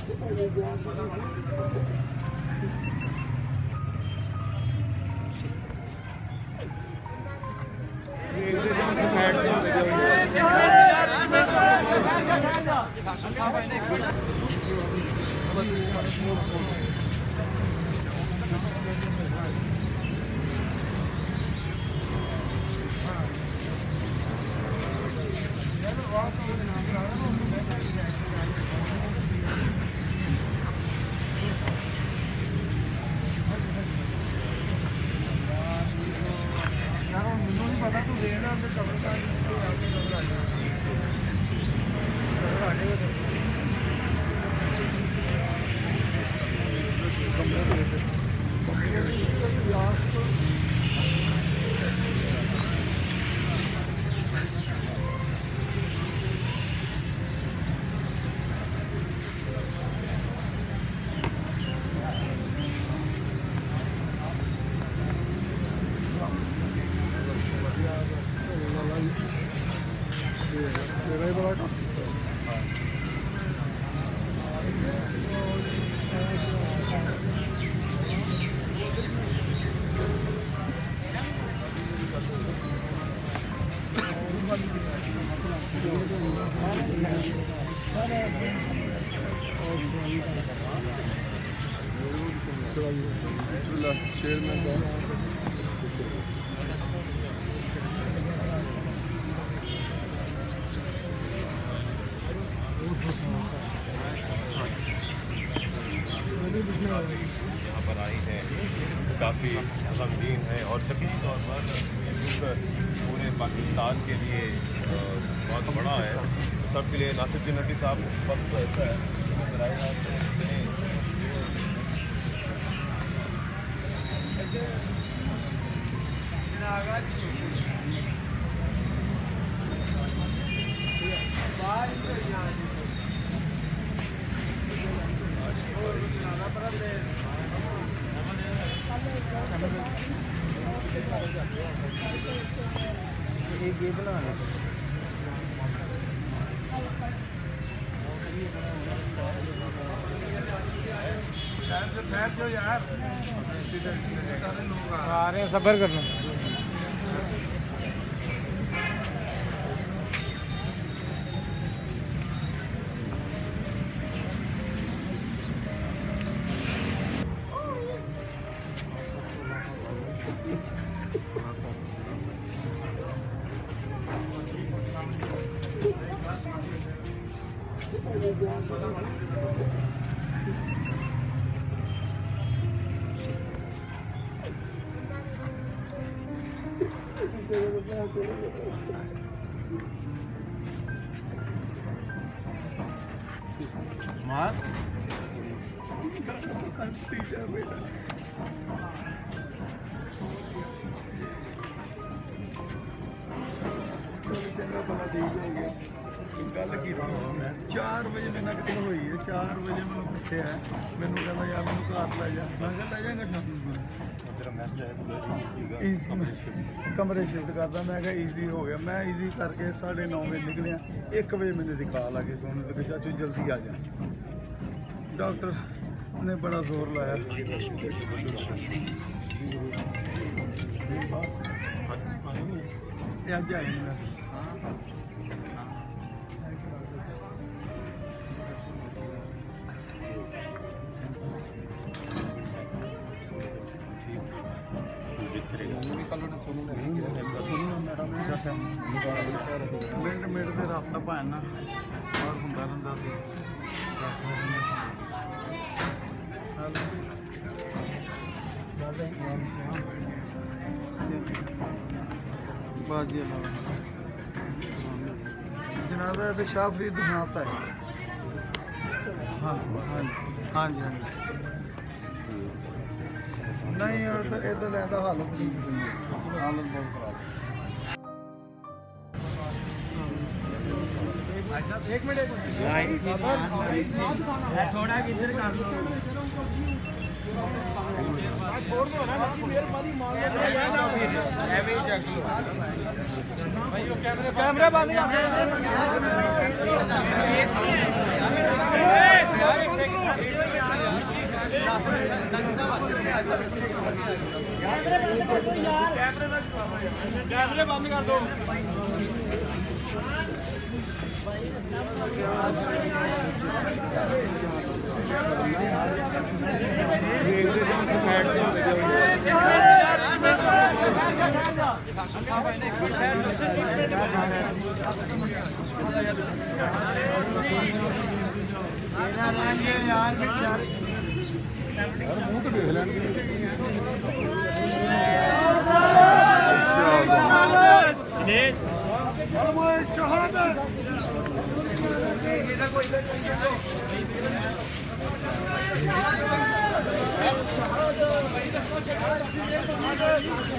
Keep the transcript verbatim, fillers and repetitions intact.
पता तू देना कवर का तेरा ही बड़ा काम चेयरमैन यहाँ पर आई है काफ़ी गमगीन है और शकील तौर पर पूरे पाकिस्तान के लिए बहुत बड़ा है। सबके लिए नासिर जिन्नती साहब वक्त तो ऐसा है एक ये बना यार आ रहे हैं सब्र करना मार गल की चार बजे मेरे कितने हुई है चार बजे मैं दसिया मैनू कहना यार मैं घर लै जा मैं लै जाएगा कमरे शिफ्ट करता मैं ईजी हो गया मैं ईजी करके साढ़े नौ बजे निकलिया एक बजे मैंने दी कॉल आ गई सोनू तो चाचू जल्दी आ जा डॉक्टर ने बड़ा जोर लाया अज आए मिनट मिनट से रबता पाना और होंदा रहिंदा सी जनाजा तो शाह फरीद जनाजा है हाँ हाँ हाँ जी हाँ जी नहीं इधर लैंदा हालत नहीं हालत बहुत खराब एक मिनट थोड़ा किधर कर लो छोड़ दो ना कैमरे बंद कैमरे बंद कर दो मुंह तो देख लेंगे शहादत